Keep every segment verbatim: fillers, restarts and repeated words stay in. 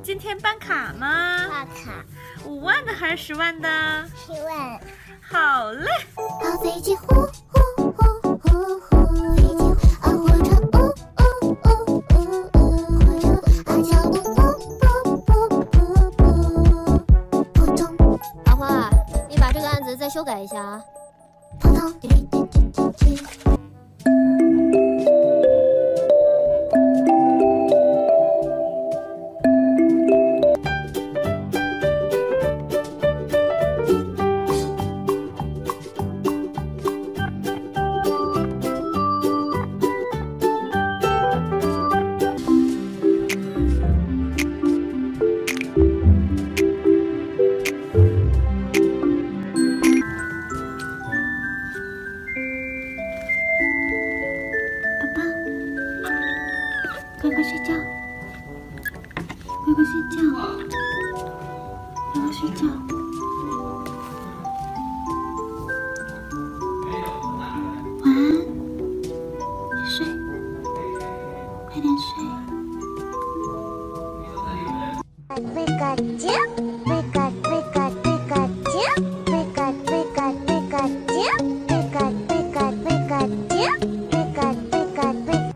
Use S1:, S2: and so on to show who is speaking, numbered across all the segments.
S1: 今天办卡吗？
S2: 办卡。
S1: 五万的还是十万的？
S2: 十万。
S1: 好嘞。
S2: 跑飞机呼呼呼呼呼，飞机啊火车呜呜呜呜呜，火车啊脚步步步步步步，扑通。
S3: 阿花，你把这个案子再修改一下啊。
S2: 扑通滴滴滴滴滴滴。
S4: 乖乖睡觉，乖乖睡觉，乖乖睡觉。晚安，睡，快点睡。
S2: 维嘎啾，维嘎维嘎维嘎啾，维嘎维嘎维嘎啾，维嘎维嘎维嘎啾，维嘎维嘎维。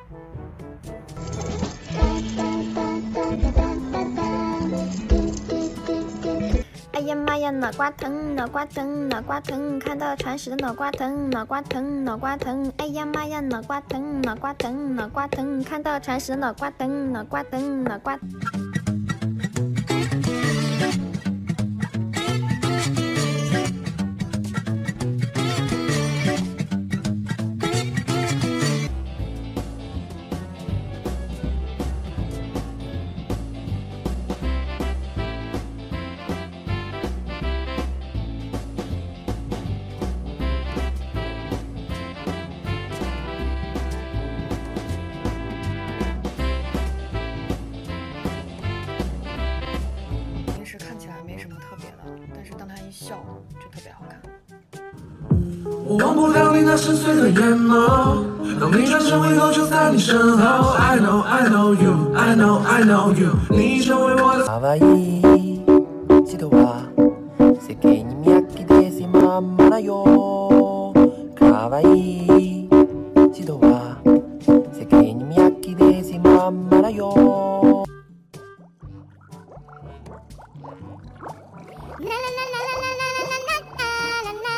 S3: 哎呀妈呀，脑瓜疼，脑瓜疼，脑瓜疼，看到铲屎的脑瓜疼，脑瓜疼，脑瓜疼。哎呀妈呀，脑瓜疼，脑瓜疼，脑瓜疼，看到铲屎的脑瓜疼，脑瓜疼，脑瓜。
S5: 笑就特别好看。
S6: 我忘不了你那深邃的眼眸，当你转身回头就在你身后。I know I know you, I know I know you， 你成为我的。
S7: 可愛い人は世間に見飽きてしまんまだよ。可愛い人は世間に見飽きてしまんまだよ。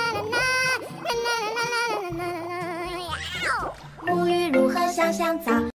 S2: 沐浴如何香香皂？